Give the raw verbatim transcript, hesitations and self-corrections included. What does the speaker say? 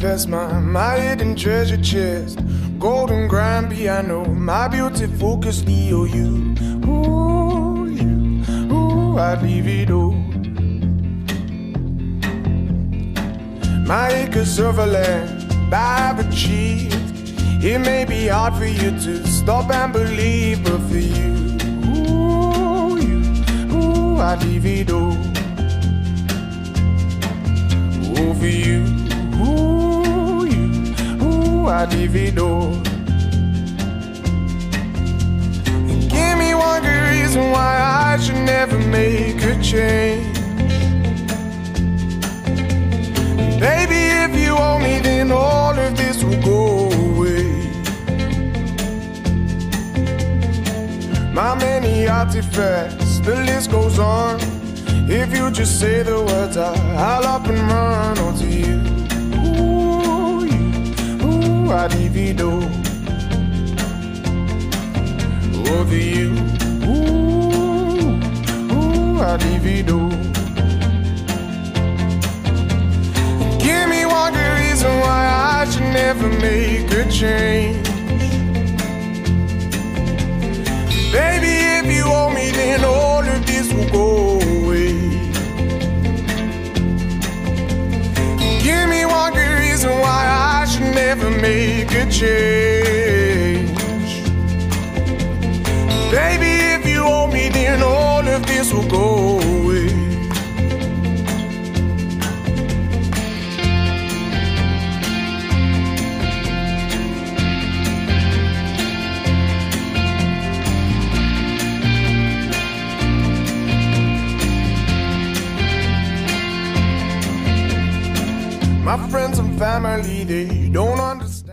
past my, my hidden treasure chest, golden grand piano, my beauty focus, E O U. Ooh, you, ooh, I'd leave it all. My acres of land I've achieved. It may be hard for you to stop and believe, but for you, ooh, you, ooh, I'd leave it all. Ooh, for you, ooh, you, ooh, I'd leave it all. And give me one good reason why I should never make a change. Baby, if you owe me, then all of this will go away. My many artifacts, the list goes on. If you just say the words, I, I'll up and run onto you. Ooh, you, ooh, I'd leave it all. Over you, ooh, ooh, I'd leave it all. Give me one good reason why I should never make a change. Baby, if you owe me, then all of this will go away. Give me one good reason why I should never make a change. Baby, if you owe me, then all of this will go away. My friends and family, they don't understand.